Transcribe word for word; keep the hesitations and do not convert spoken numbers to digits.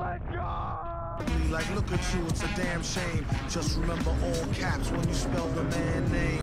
Like, look at you, it's a damn shame. Just remember all caps when you spell the man name.